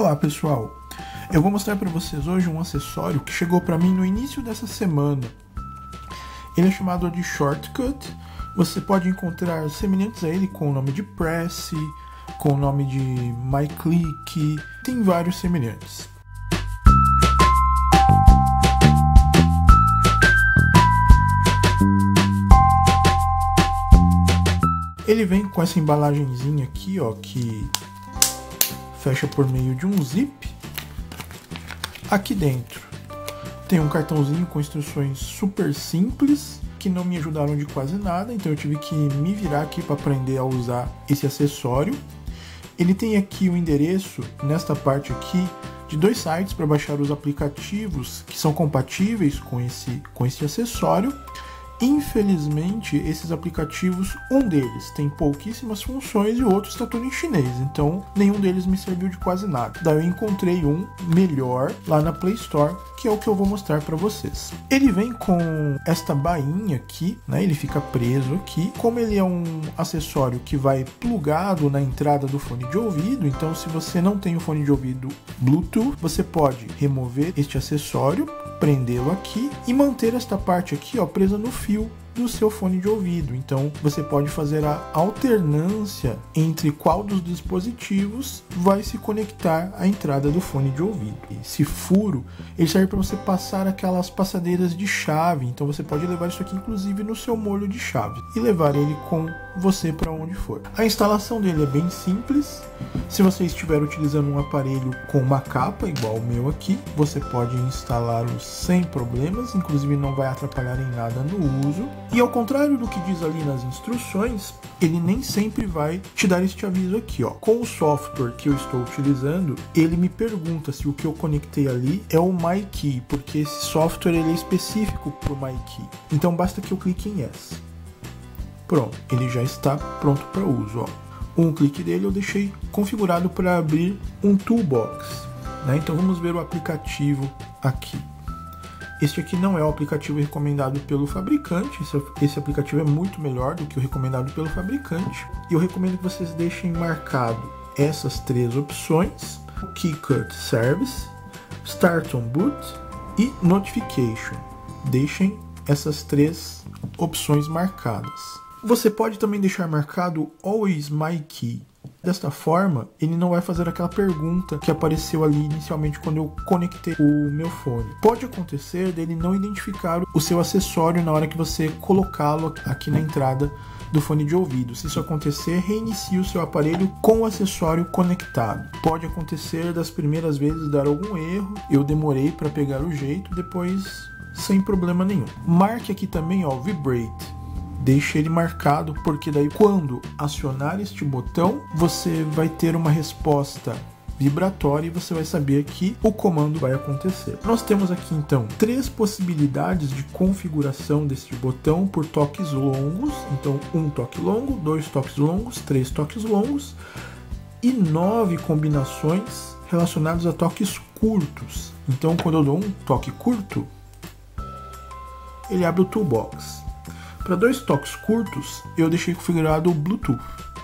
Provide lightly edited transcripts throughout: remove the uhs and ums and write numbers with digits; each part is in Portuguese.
Olá pessoal, eu vou mostrar para vocês hoje um acessório que chegou para mim no início dessa semana. Ele é chamado de Shortcut. Você pode encontrar semelhantes a ele com o nome de Press, com o nome de MyClick, tem vários semelhantes. Ele vem com essa embalagenzinha aqui, ó, que fecha por meio de um zip. Aqui dentro tem um cartãozinho com instruções super simples que não me ajudaram de quase nada, então eu tive que me virar aqui para aprender a usar esse acessório. Ele tem aqui o endereço, nesta parte aqui, de 2 sites para baixar os aplicativos que são compatíveis com esse acessório. Infelizmente, esses aplicativos, um deles tem pouquíssimas funções e o outro está tudo em chinês, então nenhum deles me serviu de quase nada. Daí eu encontrei um melhor lá na Play Store, que é o que eu vou mostrar para vocês. Ele vem com esta bainha aqui, né? Ele fica preso aqui. Como ele é um acessório que vai plugado na entrada do fone de ouvido, então se você não tem o fone de ouvido Bluetooth, você pode remover este acessório, prendê-lo aqui e manter esta parte aqui, ó, presa no fio do seu fone de ouvido. Então você pode fazer a alternância entre qual dos dispositivos vai se conectar à entrada do fone de ouvido. Esse furo, ele serve para você passar aquelas passadeiras de chave, então você pode levar isso aqui inclusive no seu molho de chave e levar ele com você para onde for. A instalação dele é bem simples. Se você estiver utilizando um aparelho com uma capa igual o meu aqui, você pode instalá-lo sem problemas, inclusive não vai atrapalhar em nada no uso. E ao contrário do que diz ali nas instruções, ele nem sempre vai te dar este aviso aqui, ó. Com o software que eu estou utilizando, ele me pergunta se o que eu conectei ali é o MyKey, porque esse software ele é específico para o MyKey. Então basta que eu clique em Yes. Pronto, ele já está pronto para uso, ó. Um clique dele eu deixei configurado para abrir um toolbox, né? Então vamos ver o aplicativo aqui. Este aqui não é o aplicativo recomendado pelo fabricante, esse aplicativo é muito melhor do que o recomendado pelo fabricante. E eu recomendo que vocês deixem marcado essas 3 opções: o KeyCut Service, Start on Boot e Notification. Deixem essas 3 opções marcadas. Você pode também deixar marcado Always MyKey. Desta forma, ele não vai fazer aquela pergunta que apareceu ali inicialmente quando eu conectei o meu fone. Pode acontecer dele não identificar o seu acessório na hora que você colocá-lo aqui na entrada do fone de ouvido. Se isso acontecer, reinicie o seu aparelho com o acessório conectado. Pode acontecer das primeiras vezes dar algum erro, eu demorei para pegar o jeito, depois sem problema nenhum. Marque aqui também, ó, Vibrate. Deixe ele marcado, porque daí quando acionar este botão, você vai ter uma resposta vibratória e você vai saber que o comando vai acontecer. Nós temos aqui então 3 possibilidades de configuração deste botão por toques longos. Então 1 toque longo, 2 toques longos, 3 toques longos e 9 combinações relacionadas a toques curtos. Então quando eu dou um toque curto, ele abre o toolbox. Para 2 toques curtos, eu deixei configurado o Bluetooth,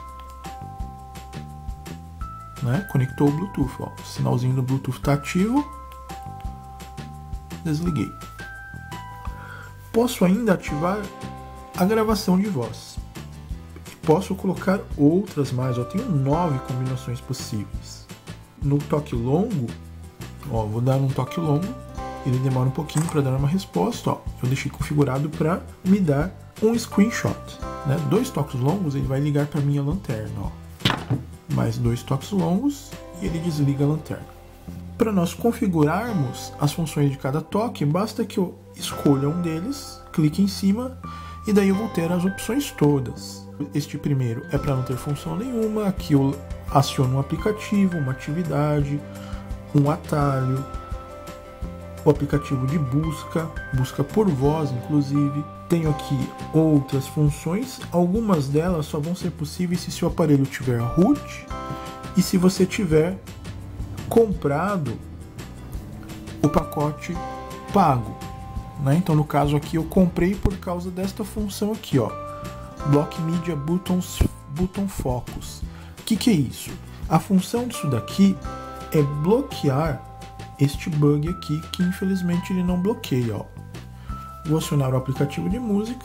né? Conectou o Bluetooth, ó. O sinalzinho do Bluetooth está ativo. Desliguei. Posso ainda ativar a gravação de voz. Posso colocar outras mais, ó. Tenho 9 combinações possíveis. No toque longo, ó, vou dar um toque longo. Ele demora um pouquinho para dar uma resposta, ó. Eu deixei configurado para me dar um screenshot, né? 2 toques longos, ele vai ligar para minha lanterna, ó. Mais 2 toques longos e ele desliga a lanterna. Para nós configurarmos as funções de cada toque, basta que eu escolha um deles, clique em cima e daí eu vou ter as opções todas. Este primeiro é para não ter função nenhuma, aqui eu aciono um aplicativo, uma atividade, um atalho, o aplicativo de busca por voz, inclusive. Tenho aqui outras funções, algumas delas só vão ser possíveis se seu aparelho tiver root e se você tiver comprado o pacote pago, né? Então no caso aqui eu comprei por causa desta função aqui, ó, Block Media Button Focus. O que é isso? A função disso daqui é bloquear este bug aqui, que infelizmente ele não bloqueia, ó. Vou acionar o aplicativo de música.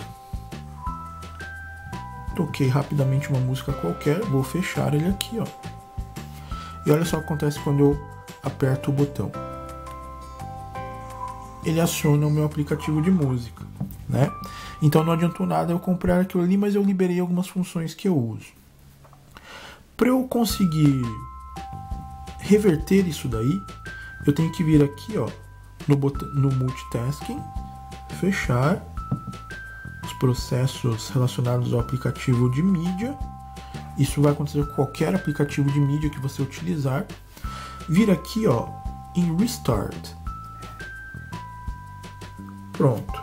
Toquei rapidamente uma música qualquer, vou fechar ele aqui, ó. E olha só o que acontece quando eu aperto o botão. Ele aciona o meu aplicativo de música, né? Então não adiantou nada eu comprar aquilo ali, mas eu liberei algumas funções que eu uso. Para eu conseguir reverter isso daí, eu tenho que vir aqui, ó, no multitasking, fechar os processos relacionados ao aplicativo de mídia. Isso vai acontecer com qualquer aplicativo de mídia que você utilizar. Vir aqui, ó, em Restart. Pronto.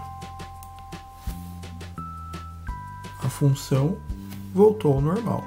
A função voltou ao normal.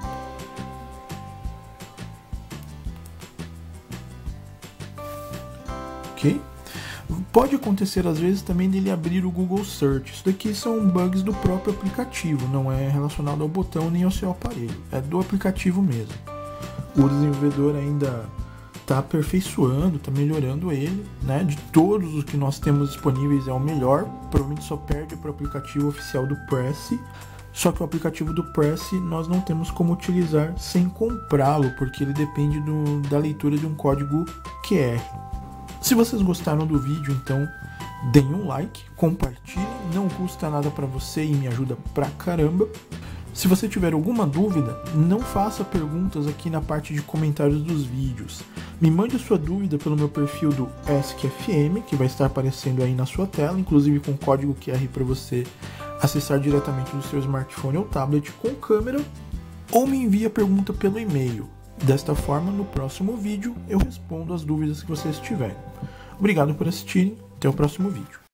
Ok? Pode acontecer às vezes também dele abrir o Google Search. Isso daqui são bugs do próprio aplicativo, não é relacionado ao botão nem ao seu aparelho, é do aplicativo mesmo. O desenvolvedor ainda está aperfeiçoando, está melhorando ele, né? De todos os que nós temos disponíveis é o melhor, provavelmente só perde para o aplicativo oficial do Prezi. Só que o aplicativo do Prezi nós não temos como utilizar sem comprá-lo, porque ele depende da leitura de um código QR. Se vocês gostaram do vídeo, então deem um like, compartilhem, não custa nada para você e me ajuda pra caramba. Se você tiver alguma dúvida, não faça perguntas aqui na parte de comentários dos vídeos. Me mande a sua dúvida pelo meu perfil do ESC-FM, que vai estar aparecendo aí na sua tela, inclusive com código QR para você acessar diretamente do seu smartphone ou tablet com câmera, ou me envie a pergunta pelo e-mail. Desta forma, no próximo vídeo, eu respondo as dúvidas que vocês tiverem. Obrigado por assistirem, até o próximo vídeo.